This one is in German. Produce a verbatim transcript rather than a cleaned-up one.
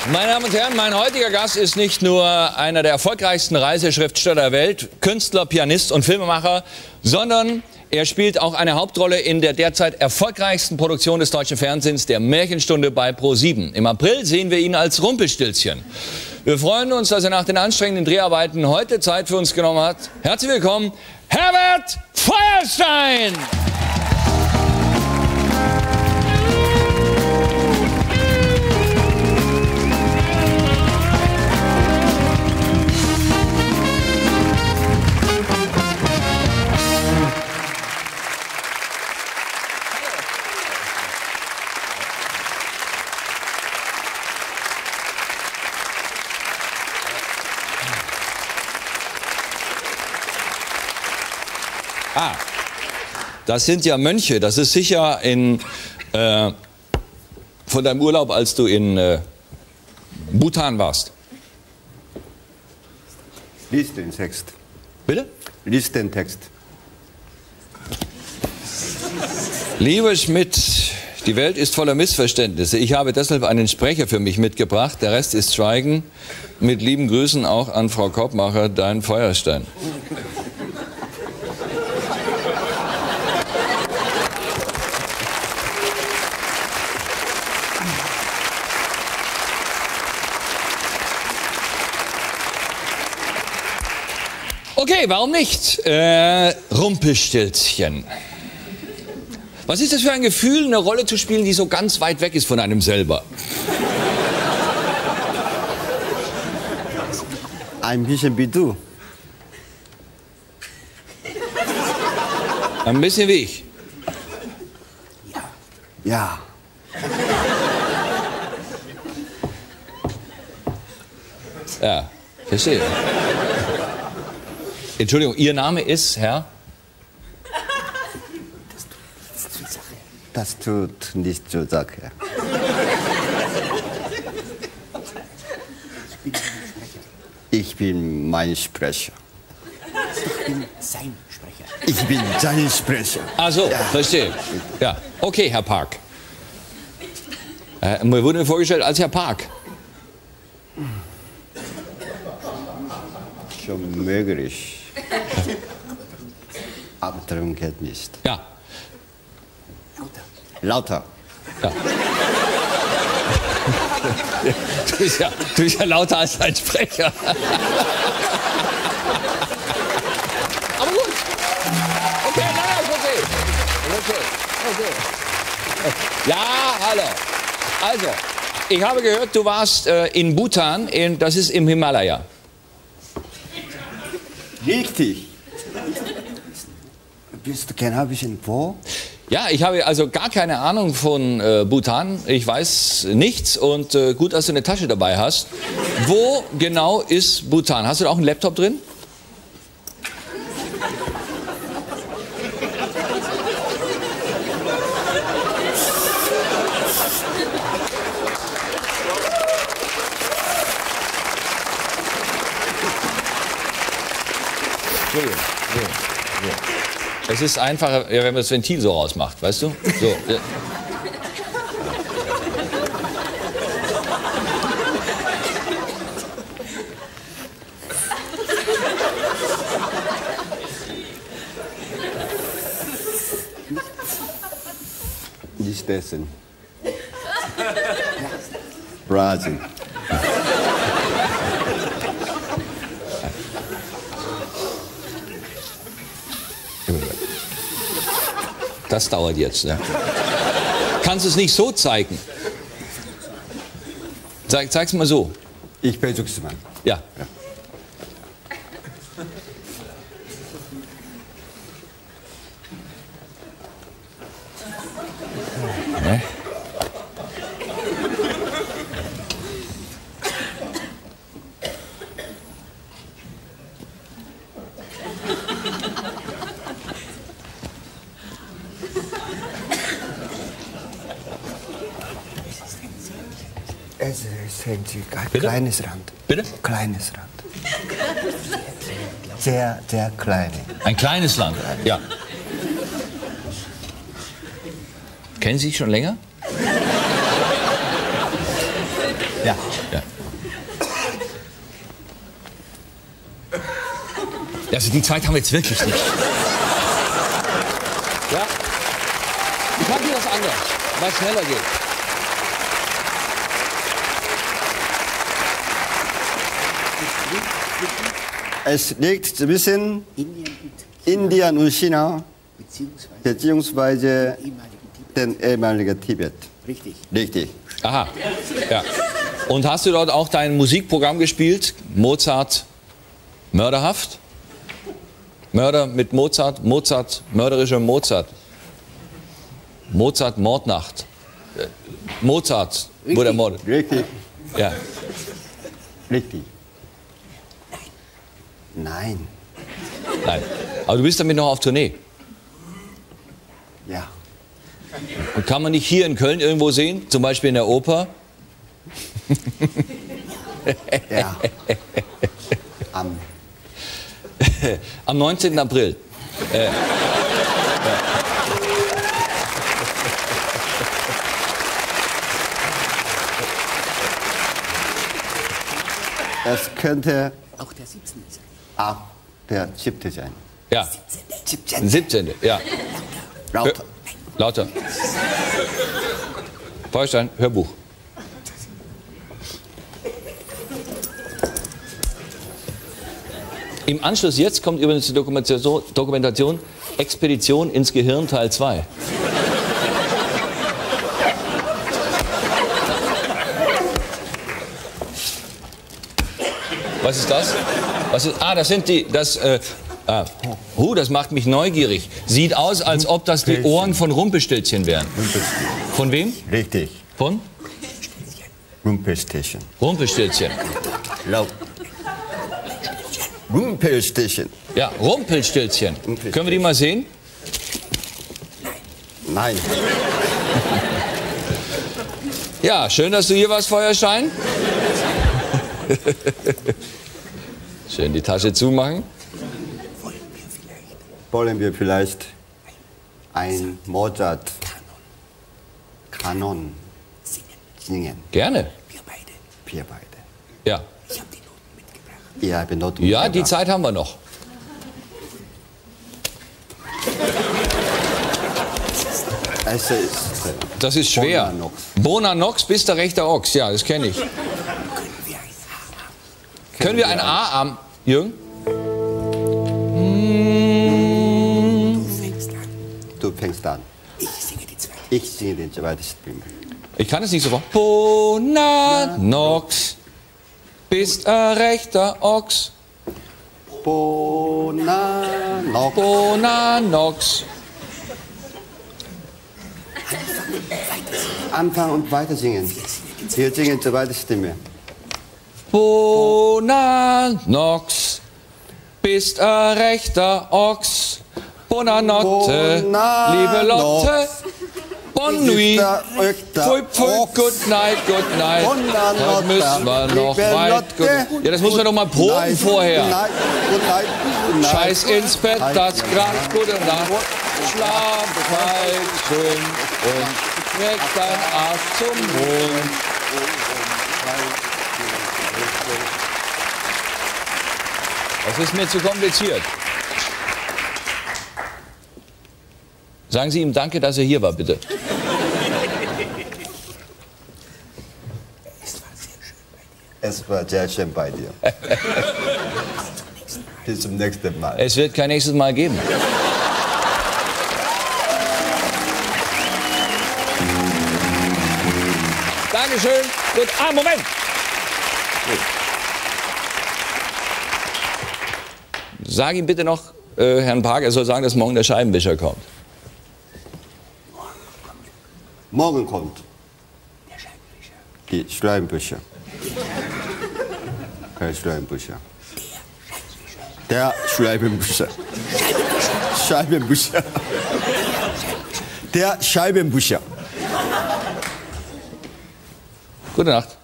Meine Damen und Herren, mein heutiger Gast ist nicht nur einer der erfolgreichsten Reiseschriftsteller der Welt, Künstler, Pianist und Filmemacher, sondern er spielt auch eine Hauptrolle in der derzeit erfolgreichsten Produktion des deutschen Fernsehens, der Märchenstunde bei ProSieben. Im April sehen wir ihn als Rumpelstilzchen. Wir freuen uns, dass er nach den anstrengenden Dreharbeiten heute Zeit für uns genommen hat. Herzlich willkommen, Herbert Feuerstein! Ah, das sind ja Mönche. Das ist sicher in, äh, von deinem Urlaub, als du in äh, Bhutan warst. Lies den Text. Bitte? Lies den Text. Lieber Schmidt, die Welt ist voller Missverständnisse. Ich habe deshalb einen Sprecher für mich mitgebracht. Der Rest ist Schweigen. Mit lieben Grüßen auch an Frau Koppmacher, dein Feuerstein. Okay, warum nicht? Äh, Rumpelstilzchen. Was ist das für ein Gefühl, eine Rolle zu spielen, die so ganz weit weg ist von einem selber? Ein bisschen wie du. Ein bisschen wie ich. Ja. Ja, verstehe. Entschuldigung, Ihr Name ist Herr? Das tut nicht zur Sache. Ich bin mein Sprecher. Ich bin sein Sprecher. Ich bin sein Sprecher. Ach so, ja. Verstehe. Ja, okay, Herr Park. Äh, mir wurde mir vorgestellt als Herr Park. Schon möglich. Aber darum geht nicht. Ja. Lauter. Ja. Du bist ja, du bist ja lauter als ein Sprecher. Aber gut. Okay, nein, ist okay. Okay, okay. Ja, hallo. Also, ich habe gehört, du warst äh, in Bhutan, in, das ist im Himalaya. Richtig. Bist du kein ein bisschen wo? Ja, ich habe also gar keine Ahnung von äh, Bhutan. Ich weiß nichts und äh, gut, dass du eine Tasche dabei hast. Wo genau ist Bhutan? Hast du da auch einen Laptop drin? So, so, so. Es ist einfacher, ja, wenn man das Ventil so rausmacht, weißt du? So. Ja. Nicht essen. Braten. Das dauert jetzt, ne? Kannst du es nicht so zeigen? Zeig, zeig's mal so. Ich versuch's mal. Ja. Ja. Ne? Es ist ein Bitte? kleines Rand. Bitte? Kleines Rand. Sehr, sehr klein. Ein kleines Land, ja. Kennen Sie sich schon länger? Ja. Ja. Also die Zeit haben wir jetzt wirklich nicht. Ja? Ich mache hier was anderes, was schneller geht. Es liegt zwischen Indien und Indien und China, beziehungsweise beziehungsweise ehemaligen Tibet. den ehemaligen Tibet. Richtig. Richtig. Aha, ja. Und hast du dort auch dein Musikprogramm gespielt? Mozart mörderhaft? Mörder mit Mozart, Mozart, mörderischer Mozart. Mozart Mordnacht. Äh, Mozart wurde ermordet. Richtig. Ja. Richtig. Nein. Nein. Aber du bist damit noch auf Tournee. Ja. Und kann man nicht hier in Köln irgendwo sehen? Zum Beispiel in der Oper? Ja. Am Am neunzehnten April. Äh, ja. Es könnte Auch der siebzehnte sein. auch der siebte sein. Ja, siebzehnte. Ja. Lauter. Lauter. Feuerstein, Hörbuch. Im Anschluss jetzt kommt übrigens die Dokumentation, Dokumentation Expedition ins Gehirn Teil zwei. Was ist das? Was ist, ah, das sind die, das, äh, ah, huh, das macht mich neugierig. Sieht aus, als ob das die Ohren von Rumpelstilzchen wären. Von wem? Richtig. Von? Rumpelstilzchen. Rumpelstilzchen. Laut. Rumpelstilzchen. Ja, Rumpelstilzchen. Können wir die mal sehen? Nein. Ja, schön, dass du hier warst, Feuerstein. Schön die Tasche zumachen. Wollen wir vielleicht ein Mozart Kanon singen? Gerne. Wir beide. Wir beide. Ja. Ich habe die Noten mitgebracht. Ja, ich bin dort Ja, die mitgebracht. Zeit haben wir noch. Es ist Das ist schwer. Bona Nox. Bona Nox bis der rechte Ochs. Ja, das kenne ich. Können wir ein A haben? Können wir ein A am Jürgen? Du fängst an. Du fängst an. Ich singe die zweite. Ich singe den zweiten Stimme. Ich kann es nicht sofort. Bona Nox bist ein rechter Ochs. Bona Nox. Bona Nox. Anfangen und weiter singen. Wir singen die zweite Stimme. Bona Nox bist ein rechter Ochs. Bona Notte, Bona liebe Lotte. Nox. Bonne nuit. Pfui, pfui, Ochs. good night, good night. Bona Heute Notte, müssen wir noch liebe weit. Lotte. Gut. Ja, das muss man doch mal proben Night, vorher. Good night, good night, good night. Scheiß ins Bett, das Gras, gute Nacht. Schlaf kalt, schön und streck dein Arsch zum Mond. Das ist mir zu kompliziert. Sagen Sie ihm Danke, dass er hier war, bitte. Es war sehr schön bei dir. Es war sehr schön bei dir. Bis zum nächsten Mal. Es wird kein nächstes Mal geben. Dankeschön. Gut. Ah, Moment. Sag ihm bitte noch, äh, Herrn Park, er soll sagen, dass morgen der Scheibenwischer kommt. Morgen kommt Der Scheibenwischer. die Schleimbücher. Der Schleimbücher. Der Scheibenwischer. Scheibenwischer. Der Scheibenwischer. Gute Nacht.